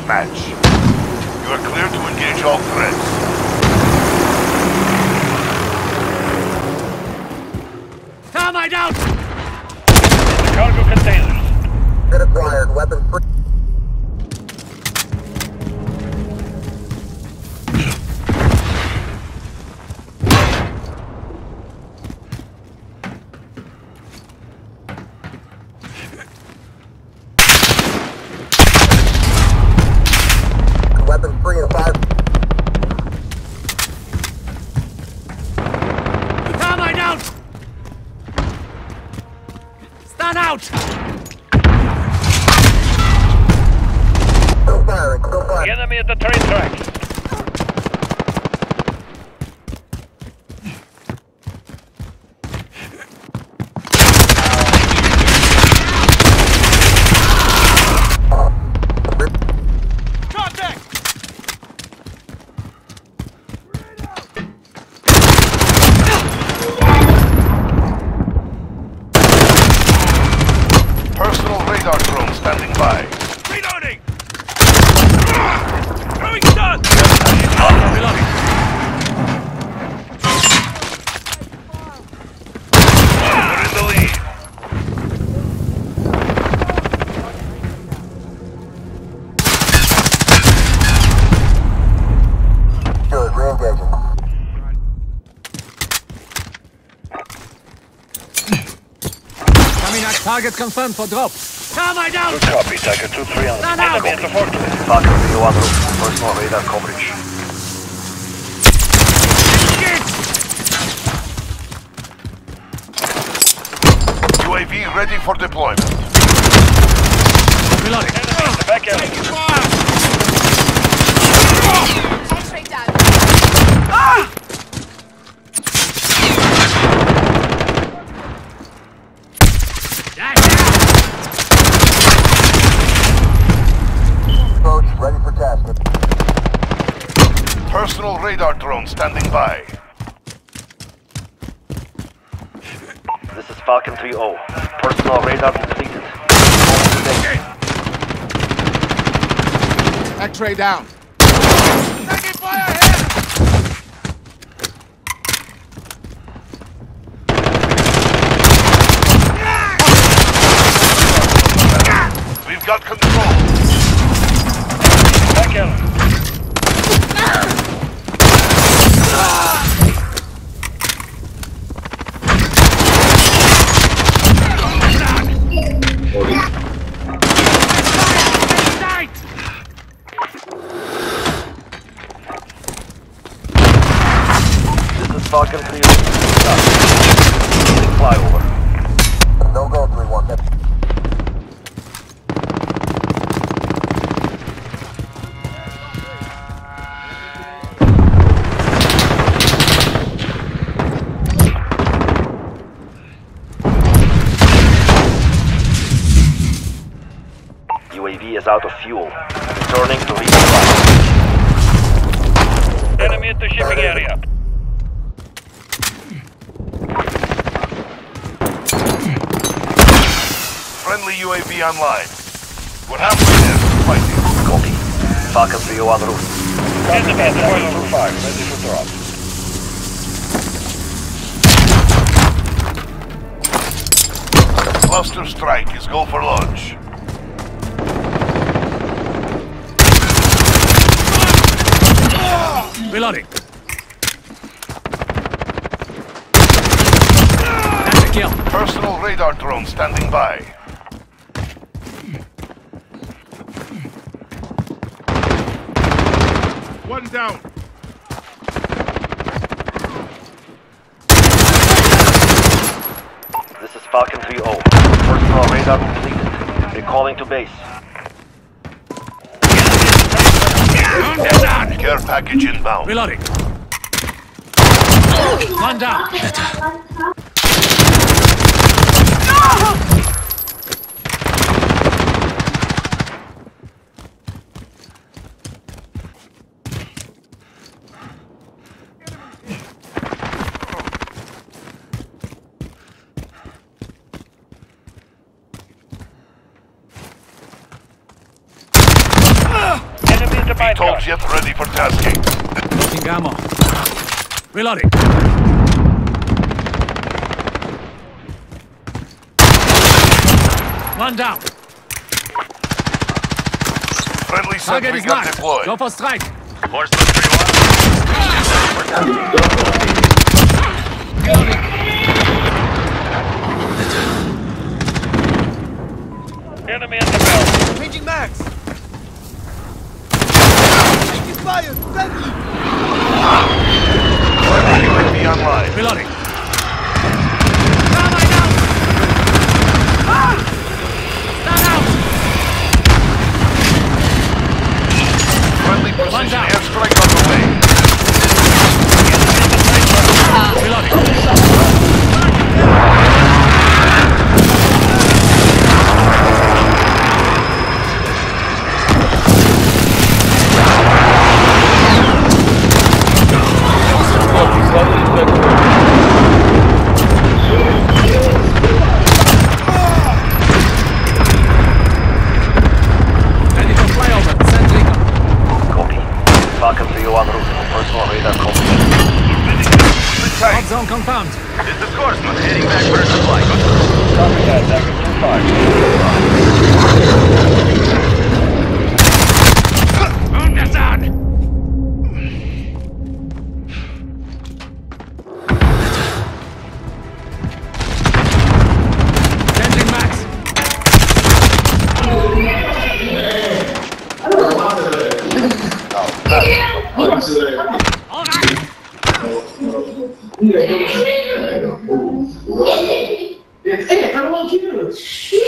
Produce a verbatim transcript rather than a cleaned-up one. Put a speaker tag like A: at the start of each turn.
A: match. You are clear to engage all threats.
B: Termite out!
C: The cargo containers.
D: Been acquired. Weapon free. Weapon free in five.
B: Termite out! Stand out!
D: Still firing. Still
C: The
D: firing.
C: enemy at the train tracks.
A: Personal radar drone standing by.
C: Reloading! Throwing stun!
B: Reloading.
A: We're in the lead.
D: Good. Re-engaging.
B: Coming at target confirmed for drop. Termite out!
C: Good copy, Tiger two three on the
B: Stand out!
C: enemy at the fortress.
D: Falcon three one roof. Personal radar coverage.
A: U A V ready for deployment.
B: Reloading.
C: Enemy at the back alley.
E: X-ray down.
D: Approach. Ready for tasking.
A: Personal radar drone standing by.
D: This is Falcon three oh. Personal radar completed.
B: X-ray down.
A: We've got control.
C: Back alley.
D: This is Falcon three oh. Flyover. No go three one. U A V is out of fuel. Returning to resupply.
C: Enemy at the shipping area.
A: Friendly U A V online. We're halfway there. Fighting.
D: Copy. Falcon three oh on route.
C: Enemy at the boiler room five. Ready for drop.
A: Cluster strike is go for launch.
B: Reloading. That's a kill.
A: Personal radar drone standing by. One down.
D: This is Falcon three oh. Personal radar completed. Recalling to base.
A: Care package inbound.
B: Reloading. One down.
C: the mine
A: V TOL
C: car.
A: jet ready for tasking.
B: Taking ammo. Reloading. One down.
A: Friendly
B: Target
A: sentry
B: is
A: gun
B: marked.
A: deployed.
B: Go for strike.
A: Horseman three
C: Enemy at the bell.
B: Changing max.
A: U A V online.
B: Reloading. Come on down. Ah! Stand out.
A: Friendly precision
B: down.
A: airstrike on the way.
B: Reloading. Ready for flyover. Sentry gun.
D: Copy. Falcon three oh en route for personal radar coverage.
B: Hot zone confirmed.
A: This is Horseman heading back for a supply.
C: Copy that, Dagger two five.
B: Understand. Changing max. All right.
F: É, tá bom aqui,